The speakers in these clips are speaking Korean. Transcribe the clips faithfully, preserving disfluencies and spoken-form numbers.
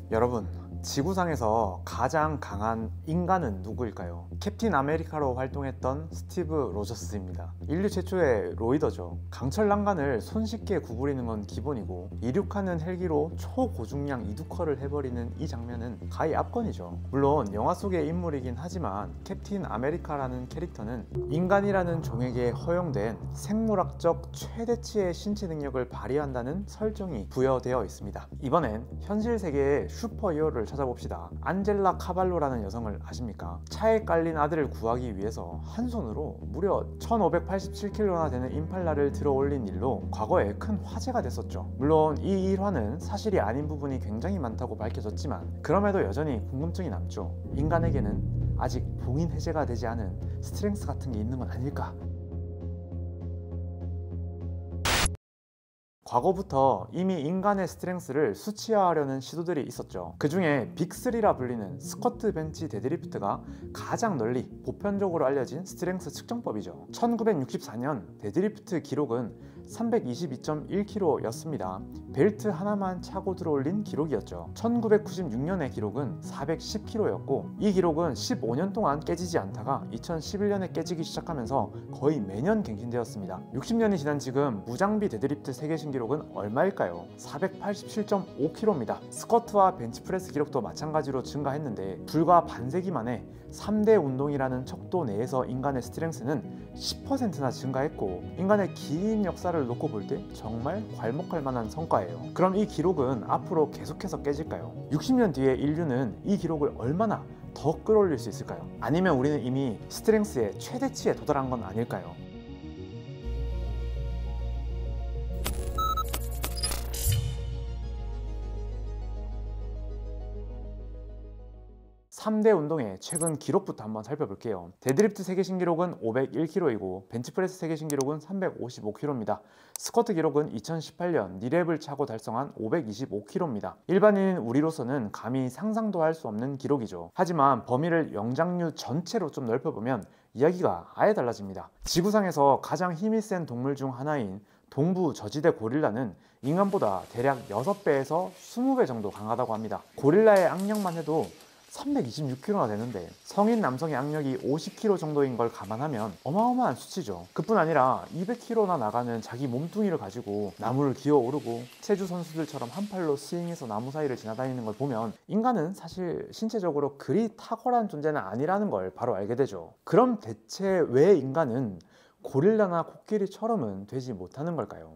여러분, 지구상에서 가장 강한 인간은 누구일까요? 캡틴 아메리카로 활동했던 스티브 로저스입니다. 인류 최초의 로이더죠. 강철 난간을 손쉽게 구부리는 건 기본이고 이륙하는 헬기로 초고중량 이두커를 해버리는 이 장면은 가히 압권이죠. 물론 영화 속의 인물이긴 하지만 캡틴 아메리카라는 캐릭터는 인간이라는 종에게 허용된 생물학적 최대치의 신체 능력을 발휘한다는 설정이 부여되어 있습니다. 이번엔 현실 세계의 슈퍼히어로를 찾아봅시다. 안젤라 카발로라는 여성을 아십니까? 차에 깔린 아들을 구하기 위해서 한 손으로 무려 천오백팔십칠 킬로그램나 되는 임팔라를 들어 올린 일로 과거에 큰 화제가 됐었죠. 물론 이 일화는 사실이 아닌 부분이 굉장히 많다고 밝혀졌지만 그럼에도 여전히 궁금증이 남죠. 인간에게는 아직 봉인 해제가 되지 않은 스트렝스 같은 게 있는 건 아닐까? 과거부터 이미 인간의 스트렝스를 수치화하려는 시도들이 있었죠. 그 중에 빅쓰리라 불리는 스쿼트, 벤치, 데드리프트가 가장 널리 보편적으로 알려진 스트렝스 측정법이죠. 천구백육십사 년 데드리프트 기록은 삼백이십이 점 일 킬로그램였습니다. 벨트 하나만 차고 들어올린 기록이었죠. 천구백구십육 년의 기록은 사백십 킬로그램였고 이 기록은 십오 년 동안 깨지지 않다가 이천십일 년에 깨지기 시작하면서 거의 매년 갱신되었습니다. 육십 년이 지난 지금 무장비 데드리프트 세계 신기록은 얼마일까요? 사백팔십칠 점 오 킬로그램입니다. 스쿼트와 벤치프레스 기록도 마찬가지로 증가했는데 불과 반세기 만에 삼 대 운동이라는 척도 내에서 인간의 스트렝스는 십 퍼센트나 증가했고 인간의 긴 역사를 놓고 볼 때 정말 괄목할 만한 성과예요. 그럼 이 기록은 앞으로 계속해서 깨질까요? 육십 년 뒤에 인류는 이 기록을 얼마나 더 끌어올릴 수 있을까요? 아니면 우리는 이미 스트렝스의 최대치에 도달한 건 아닐까요? 삼 대 운동의 최근 기록부터 한번 살펴볼게요. 데드리프트 세계 신기록은 오백일 킬로그램이고 벤치프레스 세계 신기록은 삼백오십오 킬로그램입니다. 스쿼트 기록은 이천십팔 년 니랩을 차고 달성한 오백이십오 킬로그램입니다. 일반인 우리로서는 감히 상상도 할 수 없는 기록이죠. 하지만 범위를 영장류 전체로 좀 넓혀보면 이야기가 아예 달라집니다. 지구상에서 가장 힘이 센 동물 중 하나인 동부 저지대 고릴라는 인간보다 대략 여섯 배에서 이십 배 정도 강하다고 합니다. 고릴라의 악력만 해도 삼백이십육 킬로그램나 되는데 성인 남성의 악력이 오십 킬로그램 정도인 걸 감안하면 어마어마한 수치죠. 그뿐 아니라 이백 킬로그램나 나가는 자기 몸뚱이를 가지고 나무를 기어오르고 체주 선수들처럼 한 팔로 스윙해서 나무 사이를 지나다니는 걸 보면 인간은 사실 신체적으로 그리 탁월한 존재는 아니라는 걸 바로 알게 되죠. 그럼 대체 왜 인간은 고릴라나 코끼리처럼은 되지 못하는 걸까요?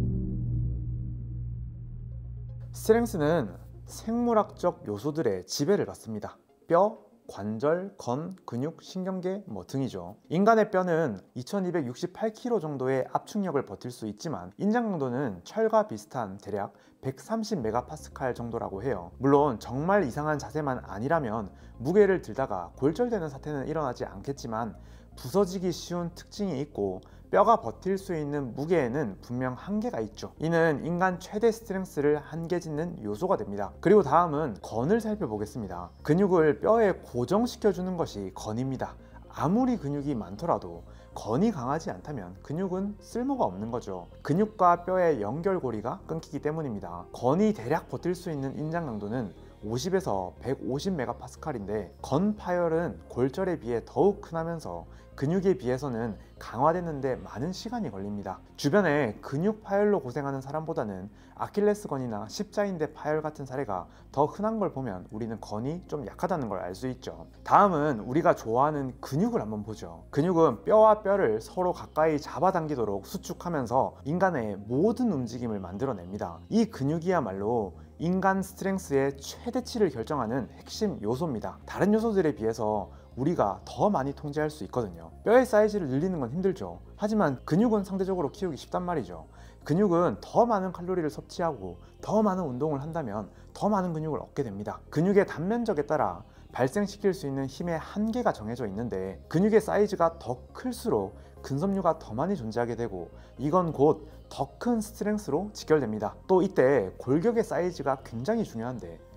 스트렝스는 생물학적 요소들의 지배를 받습니다. 뼈, 관절, 건, 근육, 신경계 뭐 등이죠. 인간의 뼈는 이천이백육십팔 킬로그램 정도의 압축력을 버틸 수 있지만 인장 강도는 철과 비슷한 대략 백삼십 메가파스칼 정도라고 해요. 물론 정말 이상한 자세만 아니라면 무게를 들다가 골절되는 사태는 일어나지 않겠지만 부서지기 쉬운 특징이 있고 뼈가 버틸 수 있는 무게에는 분명 한계가 있죠. 이는 인간 최대 스트렝스를 한계짓는 요소가 됩니다. 그리고 다음은 건을 살펴보겠습니다. 근육을 뼈에 고정시켜주는 것이 건입니다. 아무리 근육이 많더라도 건이 강하지 않다면 근육은 쓸모가 없는 거죠. 근육과 뼈의 연결고리가 끊기기 때문입니다. 건이 대략 버틸 수 있는 인장 강도는 오십에서 백오십 메가파스칼인데 건 파열은 골절에 비해 더욱 흔하면서 근육에 비해서는 강화되는데 많은 시간이 걸립니다. 주변에 근육 파열로 고생하는 사람보다는 아킬레스건이나 십자인대 파열 같은 사례가 더 흔한 걸 보면 우리는 건이 좀 약하다는 걸 알 수 있죠. 다음은 우리가 좋아하는 근육을 한번 보죠. 근육은 뼈와 뼈를 서로 가까이 잡아당기도록 수축하면서 인간의 모든 움직임을 만들어냅니다. 이 근육이야말로 인간 스트렝스의 최대치를 결정하는 핵심 요소입니다. 다른 요소들에 비해서 우리가 더 많이 통제할 수 있거든요. 뼈의 사이즈를 늘리는 건 힘들죠. 하지만 근육은 상대적으로 키우기 쉽단 말이죠. 근육은 더 많은 칼로리를 섭취하고 더 많은 운동을 한다면 더 많은 근육을 얻게 됩니다. 근육의 단면적에 따라 발생시킬 수 있는 힘의 한계가 정해져 있는데 근육의 사이즈가 더 클수록 근섬유가 더 많이 존재하게 되고 이건 곧 더 큰 스트렝스로 직결됩니다. 또 이때 골격의 사이즈가 굉장히 중요한데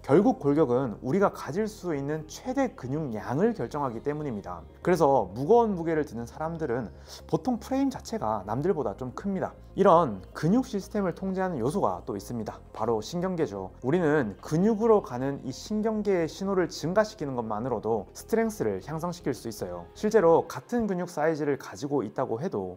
결국 골격은 우리가 가질 수 있는 최대 근육량을 결정하기 때문입니다. 그래서 무거운 무게를 드는 사람들은 보통 프레임 자체가 남들보다 좀 큽니다. 이런 근육 시스템을 통제하는 요소가 또 있습니다. 바로 신경계죠. 우리는 근육으로 가는 이 신경계의 신호를 증가시키는 것만으로도 스트렝스를 향상시킬 수 있어요. 실제로 같은 근육 사이즈를 가지고 있다고 해도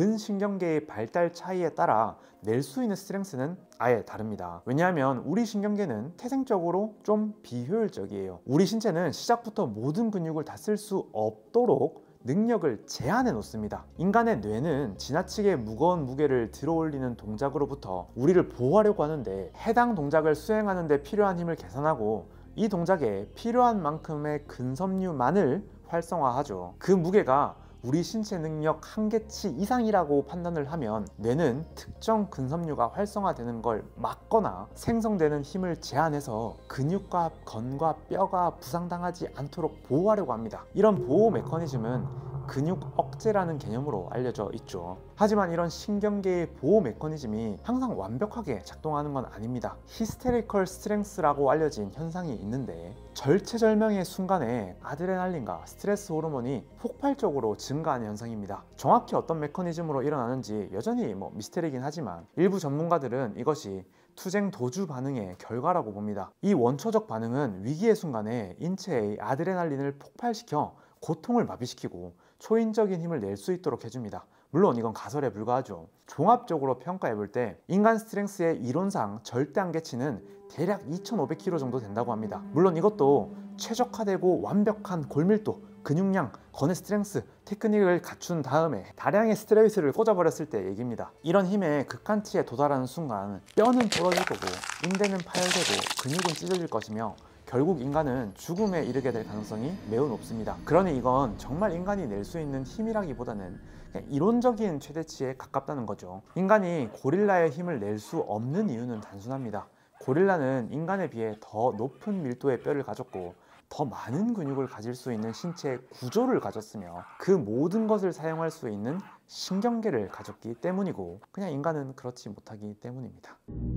근신경계의 발달 차이에 따라 낼 수 있는 스트렝스는 아예 다릅니다. 왜냐하면 우리 신경계는 태생적으로 좀 비효율적이에요. 우리 신체는 시작부터 모든 근육을 다 쓸 수 없도록 능력을 제한해 놓습니다. 인간의 뇌는 지나치게 무거운 무게를 들어 올리는 동작으로부터 우리를 보호하려고 하는데, 해당 동작을 수행하는 데 필요한 힘을 계산하고 이 동작에 필요한 만큼의 근섬유만을 활성화하죠. 그 무게가 우리 신체 능력 한계치 이상이라고 판단을 하면 뇌는 특정 근섬유가 활성화되는 걸 막거나 생성되는 힘을 제한해서 근육과 건과 뼈가 부상당하지 않도록 보호하려고 합니다. 이런 보호 메커니즘은 근육 억제라는 개념으로 알려져 있죠. 하지만 이런 신경계의 보호 메커니즘이 항상 완벽하게 작동하는 건 아닙니다. 히스테리컬 스트렝스라고 알려진 현상이 있는데, 절체절명의 순간에 아드레날린과 스트레스 호르몬이 폭발적으로 증가하는 현상입니다. 정확히 어떤 메커니즘으로 일어나는지 여전히 뭐 미스테리긴 하지만 일부 전문가들은 이것이 투쟁 도주 반응의 결과라고 봅니다. 이 원초적 반응은 위기의 순간에 인체의 아드레날린을 폭발시켜 고통을 마비시키고 초인적인 힘을 낼 수 있도록 해줍니다. 물론 이건 가설에 불과하죠. 종합적으로 평가해 볼 때 인간 스트렝스의 이론상 절대 한계치는 대략 이천오백 킬로그램 정도 된다고 합니다. 물론 이것도 최적화되고 완벽한 골밀도, 근육량, 거대 스트렝스, 테크닉을 갖춘 다음에 다량의 스트레이트를 꽂아버렸을 때 얘기입니다. 이런 힘의 극한치에 도달하는 순간 뼈는 부러질 거고 인대는 파열되고 근육은 찢어질 것이며 결국 인간은 죽음에 이르게 될 가능성이 매우 높습니다. 그러니 이건 정말 인간이 낼 수 있는 힘이라기보다는 그냥 이론적인 최대치에 가깝다는 거죠. 인간이 고릴라의 힘을 낼 수 없는 이유는 단순합니다. 고릴라는 인간에 비해 더 높은 밀도의 뼈를 가졌고 더 많은 근육을 가질 수 있는 신체 구조를 가졌으며 그 모든 것을 사용할 수 있는 신경계를 가졌기 때문이고, 그냥 인간은 그렇지 못하기 때문입니다.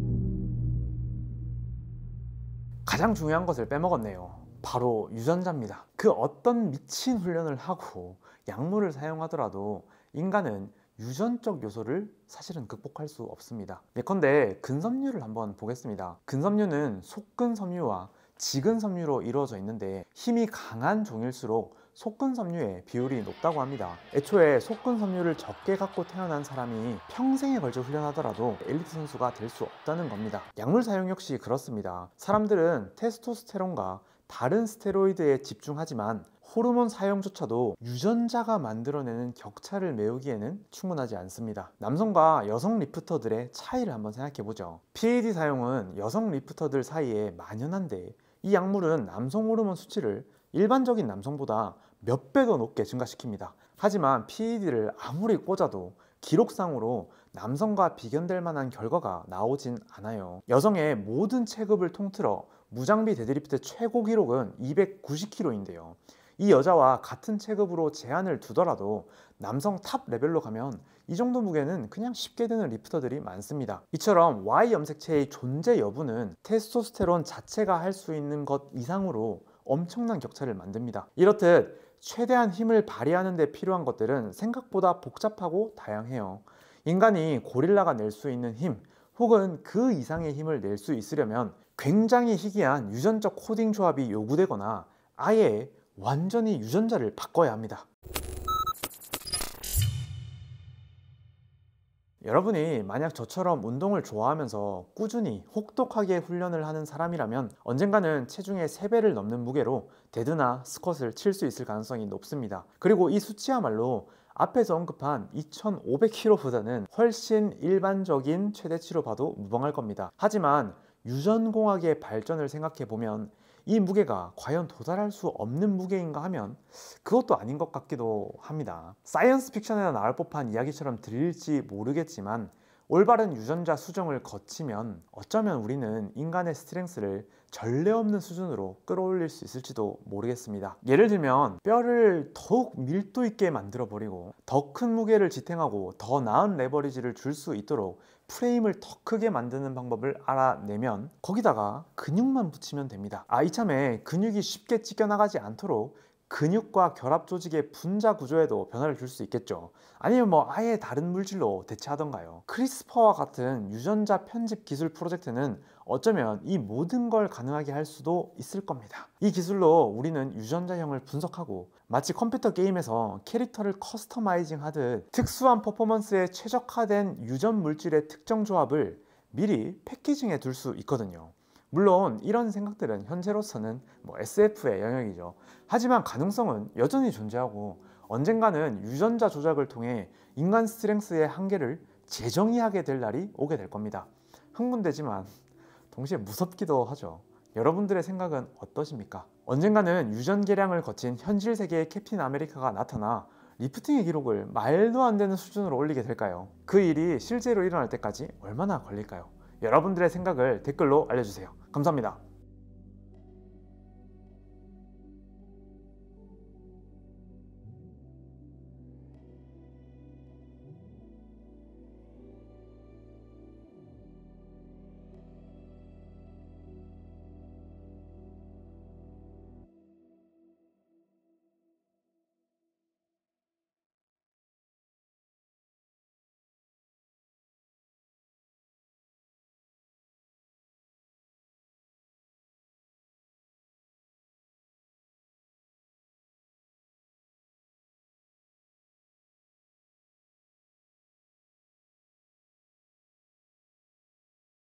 가장 중요한 것을 빼먹었네요. 바로 유전자입니다. 그 어떤 미친 훈련을 하고 약물을 사용하더라도 인간은 유전적 요소를 사실은 극복할 수 없습니다. 예컨대 근섬유를 한번 보겠습니다. 근섬유는 속근섬유와 지근섬유로 이루어져 있는데, 힘이 강한 종일수록 속근섬유의 비율이 높다고 합니다. 애초에 속근섬유를 적게 갖고 태어난 사람이 평생에 걸쳐 훈련하더라도 엘리트 선수가 될 수 없다는 겁니다. 약물 사용 역시 그렇습니다. 사람들은 테스토스테론과 다른 스테로이드에 집중하지만 호르몬 사용조차도 유전자가 만들어내는 격차를 메우기에는 충분하지 않습니다. 남성과 여성 리프터들의 차이를 한번 생각해보죠. 피에이디 사용은 여성 리프터들 사이에 만연한데, 이 약물은 남성 호르몬 수치를 일반적인 남성보다 몇 배 더 높게 증가시킵니다. 하지만 피이디를 아무리 꽂아도 기록상으로 남성과 비견될 만한 결과가 나오진 않아요. 여성의 모든 체급을 통틀어 무장비 데드리프트 최고 기록은 이백구십 킬로그램인데요. 이 여자와 같은 체급으로 제한을 두더라도 남성 탑 레벨로 가면 이 정도 무게는 그냥 쉽게 드는 리프터들이 많습니다. 이처럼 Y 염색체의 존재 여부는 테스토스테론 자체가 할 수 있는 것 이상으로 엄청난 격차를 만듭니다. 이렇듯 최대한 힘을 발휘하는 데 필요한 것들은 생각보다 복잡하고 다양해요. 인간이 고릴라가 낼 수 있는 힘 혹은 그 이상의 힘을 낼 수 있으려면 굉장히 희귀한 유전적 코딩 조합이 요구되거나 아예 완전히 유전자를 바꿔야 합니다. 여러분이 만약 저처럼 운동을 좋아하면서 꾸준히 혹독하게 훈련을 하는 사람이라면 언젠가는 체중의 세 배를 넘는 무게로 데드나 스쿼트를 칠 수 있을 가능성이 높습니다. 그리고 이 수치야말로 앞에서 언급한 이천오백 킬로그램보다는 훨씬 일반적인 최대치로 봐도 무방할 겁니다. 하지만 유전공학의 발전을 생각해보면 이 무게가 과연 도달할 수 없는 무게인가 하면 그것도 아닌 것 같기도 합니다. 사이언스 픽션에나 나올 법한 이야기처럼 들릴지 모르겠지만 올바른 유전자 수정을 거치면 어쩌면 우리는 인간의 스트렝스를 전례 없는 수준으로 끌어올릴 수 있을지도 모르겠습니다. 예를 들면 뼈를 더욱 밀도 있게 만들어 버리고 더 큰 무게를 지탱하고 더 나은 레버리지를 줄 수 있도록 프레임을 더 크게 만드는 방법을 알아내면 거기다가 근육만 붙이면 됩니다. 아, 이참에 근육이 쉽게 찢겨나가지 않도록 근육과 결합 조직의 분자 구조에도 변화를 줄 수 있겠죠. 아니면 뭐 아예 다른 물질로 대체하던가요. 크리스퍼와 같은 유전자 편집 기술 프로젝트는 어쩌면 이 모든 걸 가능하게 할 수도 있을 겁니다. 이 기술로 우리는 유전자형을 분석하고 마치 컴퓨터 게임에서 캐릭터를 커스터마이징 하듯 특수한 퍼포먼스에 최적화된 유전 물질의 특정 조합을 미리 패키징해 둘 수 있거든요. 물론 이런 생각들은 현재로서는 뭐 에스에프의 영역이죠. 하지만 가능성은 여전히 존재하고 언젠가는 유전자 조작을 통해 인간 스트렝스의 한계를 재정의하게 될 날이 오게 될 겁니다. 흥분되지만 동시에 무섭기도 하죠. 여러분들의 생각은 어떠십니까? 언젠가는 유전 개량을 거친 현실 세계의 캡틴 아메리카가 나타나 리프팅의 기록을 말도 안 되는 수준으로 올리게 될까요? 그 일이 실제로 일어날 때까지 얼마나 걸릴까요? 여러분들의 생각을 댓글로 알려주세요. 감사합니다.